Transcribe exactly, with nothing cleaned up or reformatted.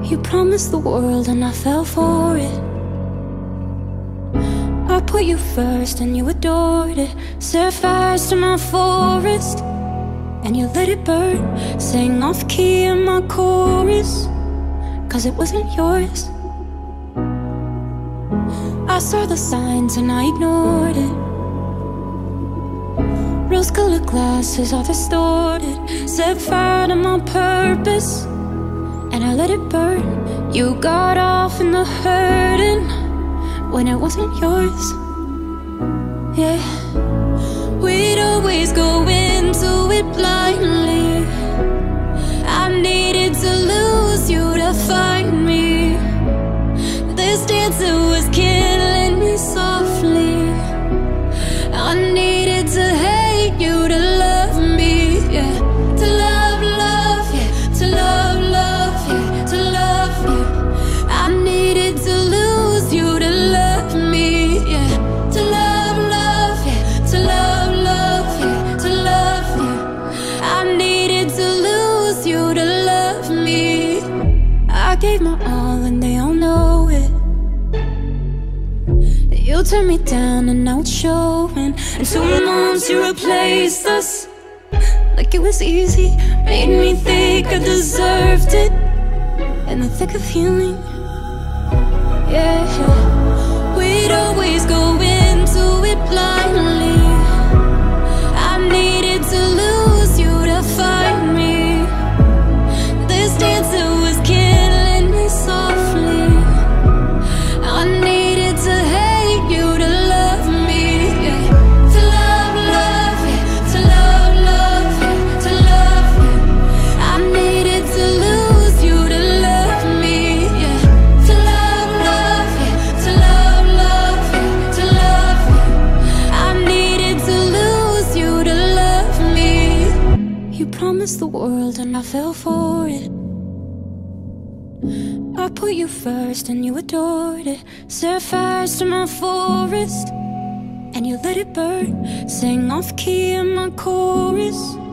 You promised the world and I fell for it. I put you first and you adored it. Set fires to my forest and you let it burn. Sang off key in my chorus, cause it wasn't yours. I saw the signs and I ignored it. Rose-colored glasses are distorted. Set fire to my purpose and I let it burn. You got off in the hurting when it wasn't yours. Yeah, we'd always go into it blindly. I needed to lose you to find me. This dancer was killing me softly. I needed to hate you to love me, yeah. To love, love, yeah. To love, love, yeah. To love you. I needed to lose you to love me, yeah. To love, love, yeah. To love, love, yeah. To love you. I needed to lose you to love me. I gave my all and they all know it. You turned me down and now it's showing. And two months you replaced us like it was easy. Made me think I deserved it in the thick of healing. Yeah, we'd always go into it blindly. I needed to lose you to find me. This dancer was killing me softly. I needed to hate you to love me, yeah. To love, love, yeah. To love, love, yeah. To love you. I needed to lose you to love me, yeah. To love, love, yeah. To love, love, yeah. To love you. I needed to lose you to love me. You promised the world and I fell for it. I put you first and you adored it. Set fires to my forest and you let it burn. Sang off key in my chorus,